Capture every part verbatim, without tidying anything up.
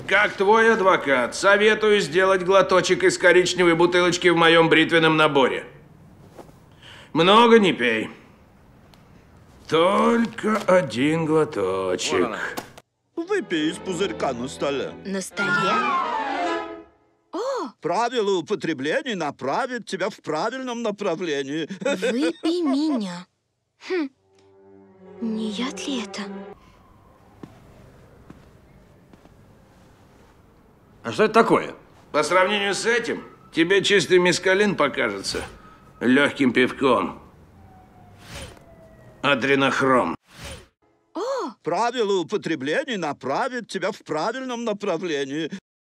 Как твой адвокат, советую сделать глоточек из коричневой бутылочки в моем бритвенном наборе. Много не пей. Только один глоточек. Выпей из пузырька на столе. На столе? О! Правила употребления направят тебя в правильном направлении. Выпей меня. Хм. Не яд ли это? А что это такое? По сравнению с этим, тебе чистый мескалин покажется легким пивком. Адренохром. О! Правила употребления направят тебя в правильном направлении.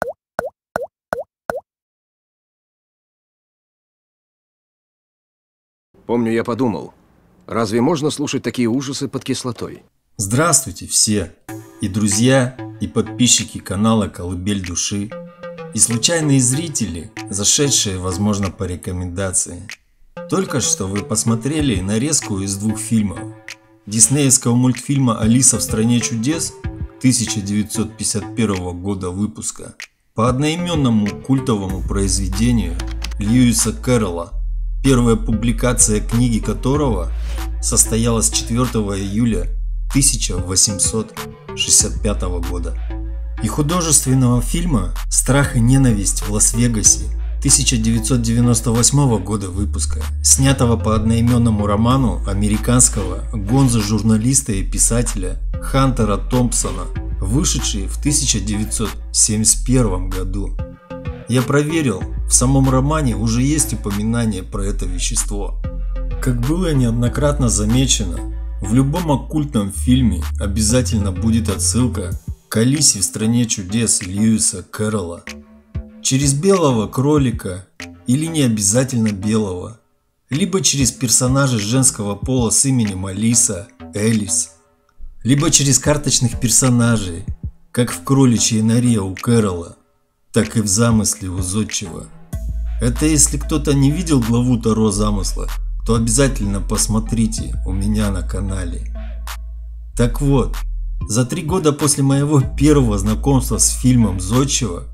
Помню, я подумал, разве можно слушать такие ужасы под кислотой? Здравствуйте все! И друзья, и подписчики канала Колыбель Души, и случайные зрители, зашедшие, возможно, по рекомендации. Только что вы посмотрели нарезку из двух фильмов. Диснеевского мультфильма «Алиса в стране чудес» тысяча девятьсот пятьдесят первого года выпуска по одноименному культовому произведению Льюиса Кэрролла, первая публикация книги которого состоялась четвёртого июля тысяча восемьсот шестьдесят пятого года. И художественного фильма «Страх и ненависть в Лас-Вегасе» тысяча девятьсот девяносто восьмого года выпуска, снятого по одноименному роману американского гонзо-журналиста и писателя Хантера Томпсона, вышедший в тысяча девятьсот семьдесят первом году. Я проверил, в самом романе уже есть упоминание про это вещество. Как было неоднократно замечено, в любом оккультном фильме обязательно будет отсылка к Алисе в стране чудес Льюиса Кэрролла. Через белого кролика, или не обязательно белого, либо через персонажей женского пола с именем Алиса, Элис, либо через карточных персонажей, как в кроличьей норе у Кэрролла, так и в замысле у Зодчего. Это если кто-то не видел главу Таро замысла, то обязательно посмотрите у меня на канале. Так вот, за три года после моего первого знакомства с фильмом Зодчего,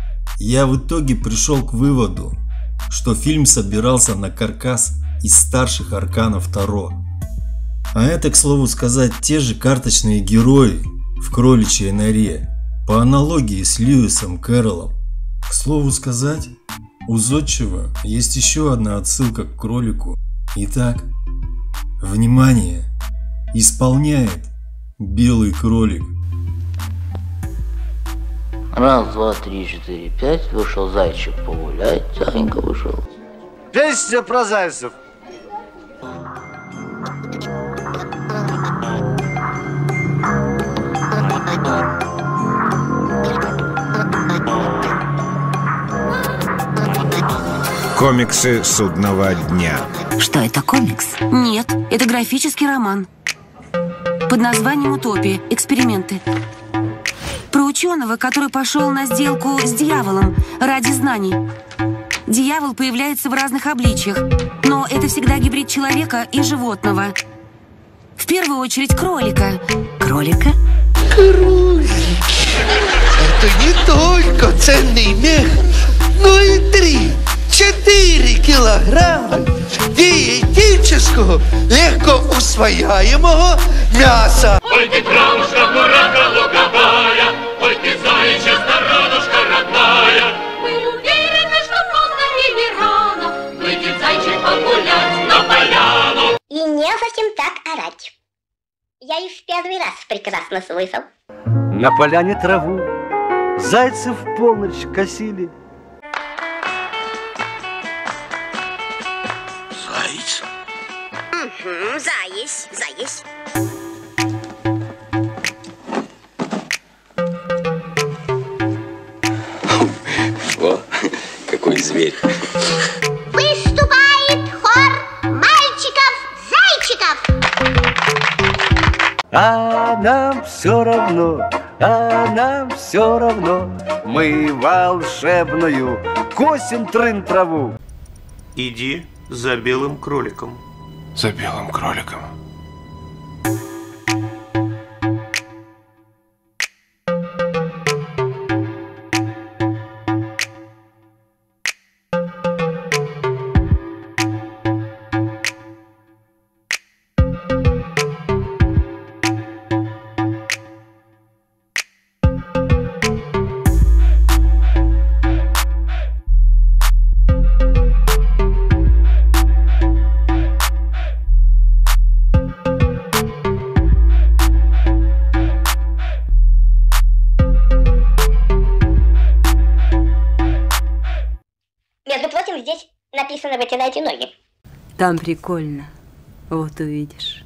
я в итоге пришел к выводу, что фильм собирался на каркас из старших арканов Таро. А это, к слову сказать, те же карточные герои в кроличьей норе, по аналогии с Льюисом Кэрроллом. К слову сказать, у Зодчего есть еще одна отсылка к кролику. Итак, внимание, исполняет белый кролик. Раз, два, три, четыре, пять. Вышел зайчик погулять, тихонько вышел. Песня про зайцев. Комиксы судного дня. Что это, комикс? Нет, это графический роман под названием «Утопия. Эксперименты». Про ученого, который пошел на сделку с дьяволом ради знаний. Дьявол появляется в разных обличьях, но это всегда гибрид человека и животного. В первую очередь кролика. Кролика? Кролик. Это не только ценный мех, но и три, четыре килограмма диетического, легко усвояемого мяса. Ой, ты травушка, мурака луговая, ой, ты зайчья сторонушка родная. Мы уверены, что поздно и не рано выйдет зайчик погулять на поляну. И не зачем так орать. Я и в первый раз прекрасно слышал. На поляне траву зайцы в полночь косили. Заяц? Угу, заесь, заесь. О, какой зверь. Выступает хор мальчиков-зайчиков. А нам все равно, а нам все равно. Мы волшебную косим трын траву. Иди за белым кроликом. За белым кроликом. здесь написано «Вытирайте ноги». Там прикольно. Вот увидишь.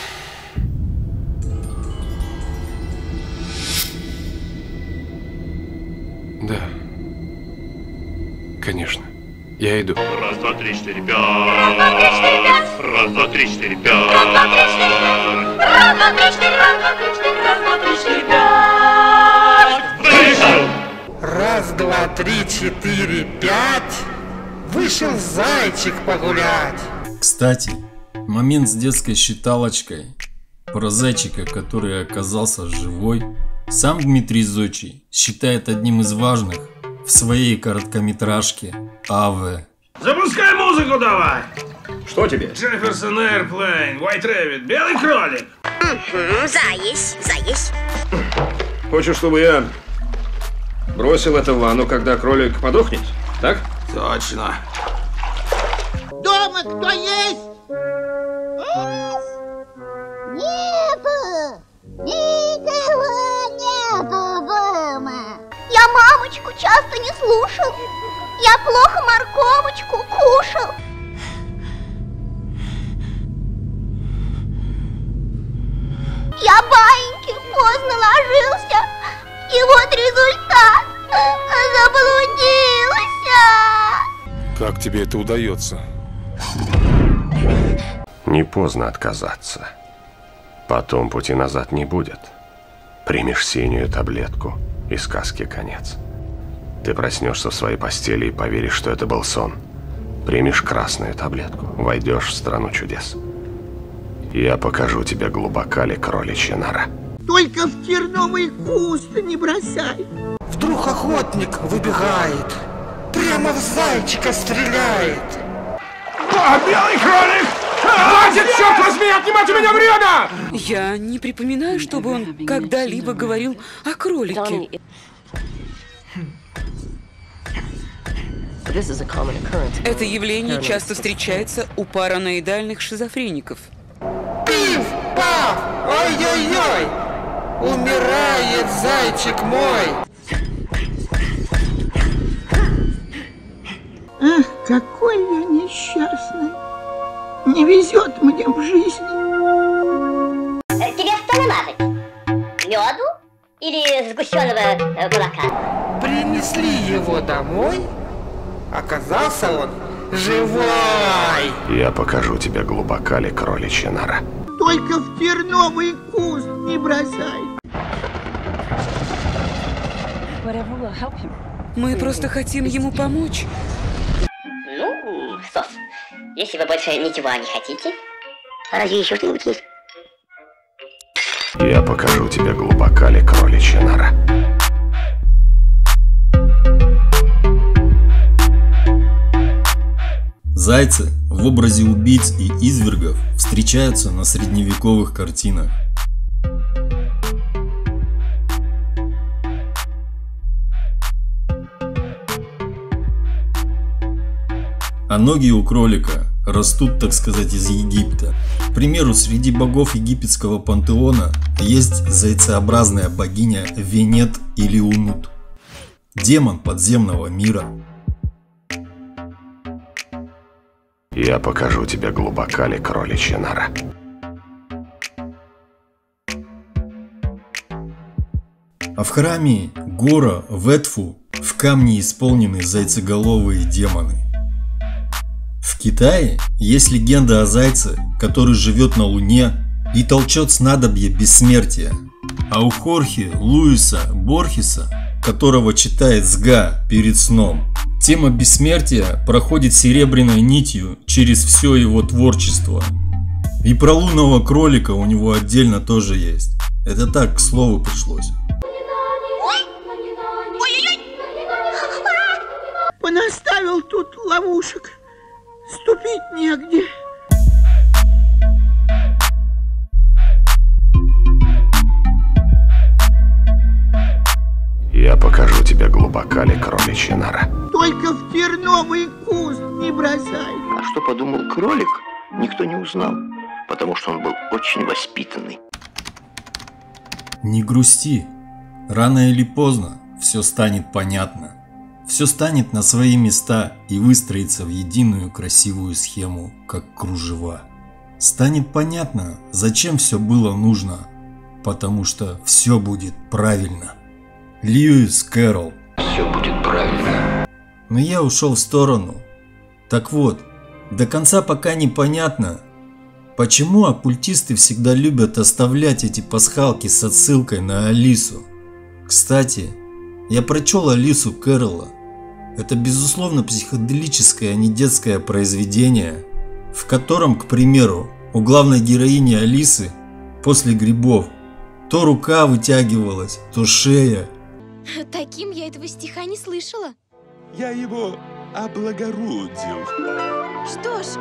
Да. Конечно. Я иду. Раз, два, три, четыре, пять. Раз, два, три, четыре, пять. Раз, два, три, четыре, пять. Раз, два, три, четыре, пять. Раз, два, три, четыре, пять. Вышел! Раз, два, три, четыре, пять. Вышел зайчик погулять. Кстати, момент с детской считалочкой про зайчика, который оказался живой, сам Дмитрий Зодчий считает одним из важных в своей короткометражке «АВ». Запускай музыку давай! Что тебе? Джефферсон Airplane, White Rabbit, белый кролик. Угу, заесь, заесь. Хочешь, чтобы я бросил это в ванну, когда кролик подохнет? Так? Точно. Дома кто есть? Нету! Никого нету дома! Я мамочку часто не слушал. Я плохо морковочку кушал. Я баиньки поздно ложился. И вот результат. Заблудился. Как тебе это удается? Не поздно отказаться. Потом пути назад не будет. Примешь синюю таблетку, и сказке конец. Ты проснешься в своей постели и поверишь, что это был сон. Примешь красную таблетку, войдешь в страну чудес. Я покажу тебе, глубока ли кроличья нора. Только в терновый куст не бросай. Вдруг охотник выбегает, прямо в зайчика стреляет. О, белый кролик! Хватит, черт возьми, отнимать у меня время! Я не припоминаю, чтобы он когда-либо говорил о кролике. Это явление часто встречается у параноидальных шизофреников. Пиф, паф, ой-ой-ой, умирает зайчик мой. Ах, какой я несчастный. Не везет мне в жизни. Тебе что намазать? Меду или сгущенного молока? Принесли его домой. Оказался он живой. Я покажу тебе, глубока ли кроличья нора. Только в терновый куст не бросай. Мы просто хотим ему помочь. Ну, Сос, если вы больше ничего не хотите, разве еще что-нибудь есть? Я покажу тебе, глубока ли кроличья нора. Зайцы в образе убийц и извергов встречаются на средневековых картинах. А ноги у кролика растут, так сказать, из Египта. К примеру, среди богов египетского пантеона есть зайцеобразная богиня Венет или Унут, демон подземного мира. Я покажу тебе, глубока ли кроличья нора. А в храме Гора в Эдфу в камне исполнены зайцеголовые демоны. В Китае есть легенда о зайце, который живет на Луне и толчет снадобье бессмертия. А у Хорхе Луиса Борхеса, которого читает Сга перед сном, тема бессмертия проходит серебряной нитью через все его творчество. И про лунного кролика у него отдельно тоже есть. Это так, к слову, пришлось. Понаставил тут ловушек. Ступить негде. Я покажу тебе, глубока ли кроличья нора. Только в терновый куст не бросай. А что подумал кролик, никто не узнал, потому что он был очень воспитанный. Не грусти. Рано или поздно все станет понятно. все станет на свои места и выстроится в единую красивую схему, как кружева. Станет понятно, зачем все было нужно, потому что все будет правильно. Льюис Кэрролл. Все будет правильно. Но я ушел в сторону. Так вот, до конца пока непонятно, почему оккультисты всегда любят оставлять эти пасхалки с отсылкой на Алису. Кстати, я прочел Алису Кэрролла. Это безусловно психоделическое, а не детское произведение, в котором, к примеру, у главной героини Алисы после грибов то рука вытягивалась, то шея. Таким я этого стиха не слышала. Я его облагородил. Что ж,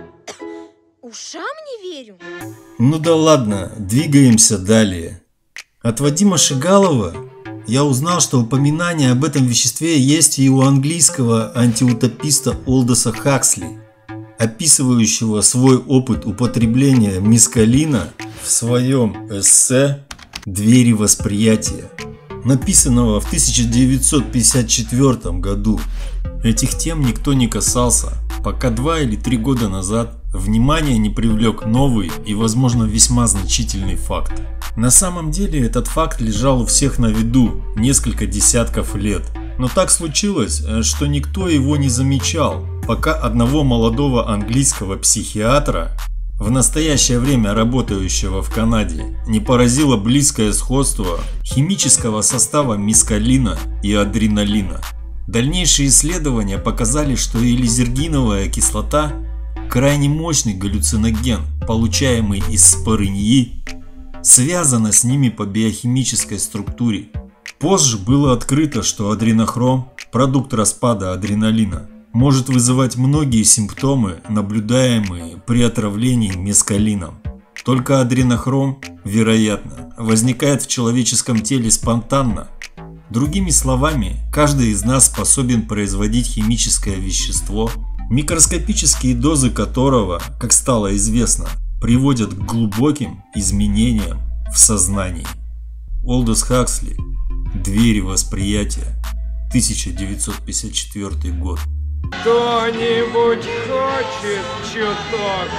ушам не верю. Ну да ладно, двигаемся далее. От Вадима Шигалова я узнал, что упоминание об этом веществе есть и у английского антиутописта Олдоса Хаксли, описывающего свой опыт употребления мескалина в своем эссе «Двери восприятия», написанного в тысяча девятьсот пятьдесят четвёртом году. Этих тем никто не касался, пока два или три года назад внимание не привлек новый и, возможно, весьма значительный факт. На самом деле этот факт лежал у всех на виду несколько десятков лет, но так случилось, что никто его не замечал, пока одного молодого английского психиатра, в настоящее время работающего в Канаде, не поразило близкое сходство химического состава мескалина и адреналина. Дальнейшие исследования показали, что элизергиновая кислота – крайне мощный галлюциноген, получаемый из спорыньи, связана с ними по биохимической структуре. Позже было открыто, что адренохром, продукт распада адреналина, может вызывать многие симптомы, наблюдаемые при отравлении мескалином. Только адренохром, вероятно, возникает в человеческом теле спонтанно. Другими словами, каждый из нас способен производить химическое вещество, микроскопические дозы которого, как стало известно, приводят к глубоким изменениям в сознании. Олдос Хаксли. Двери восприятия. тысяча девятьсот пятьдесят четвёртый год. Кто-нибудь хочет чуток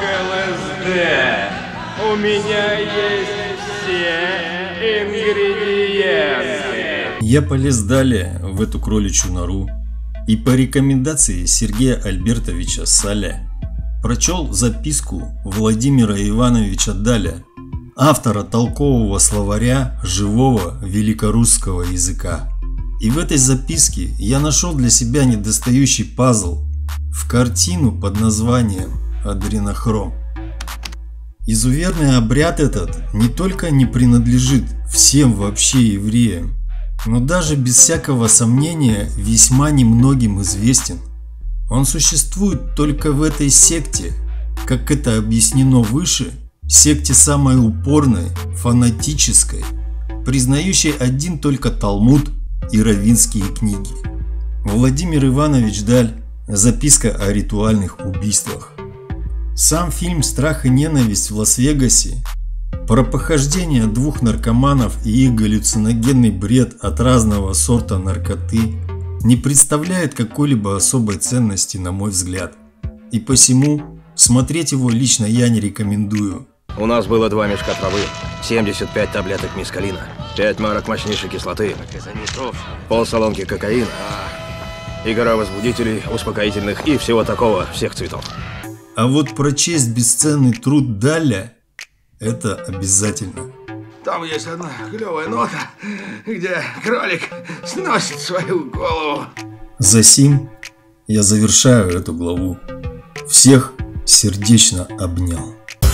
ЛСД? У меня есть все ингредиенты. Я полез далее в эту кроличью нору и по рекомендации Сергея Альбертовича Саля прочел записку Владимира Ивановича Даля, автора толкового словаря живого великорусского языка. И в этой записке я нашел для себя недостающий пазл в картину под названием «Адренохром». Изуверный обряд этот не только не принадлежит всем вообще евреям, но даже без всякого сомнения весьма немногим известен. Он существует только в этой секте, как это объяснено выше, секте самой упорной, фанатической, признающей один только Талмуд и раввинские книги. Владимир Иванович Даль. Записка о ритуальных убийствах. Сам фильм «Страх и ненависть в Лас-Вегасе» про похождение двух наркоманов и их галлюциногенный бред от разного сорта наркоты не представляет какой-либо особой ценности, на мой взгляд. И посему смотреть его лично я не рекомендую. У нас было два мешка травы, семьдесят пять таблеток мескалина, пять марок мощнейшей кислоты, полсалонки кокаина и гора возбудителей, успокоительных и всего такого, всех цветов. А вот прочесть бесценный труд Даля – это обязательно. Там есть одна клевая нота, где кролик сносит свою голову. Засим я завершаю эту главу. Всех сердечно обнял.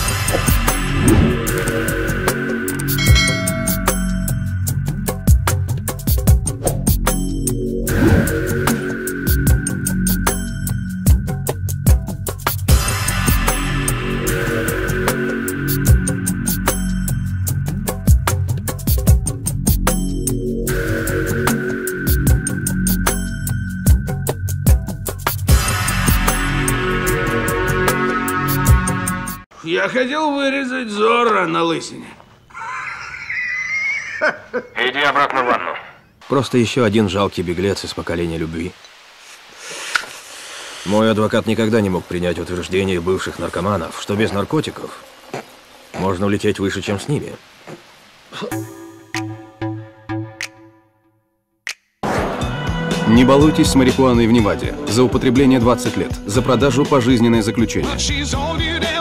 Я хотел вырезать Зорро на лысине. Иди обратно в ванну. Просто еще один жалкий беглец из поколения любви. Мой адвокат никогда не мог принять утверждение бывших наркоманов, что без наркотиков можно улететь выше, чем с ними. Не балуйтесь с марихуаной в Неваде. За употребление двадцать лет. За продажу пожизненное заключение.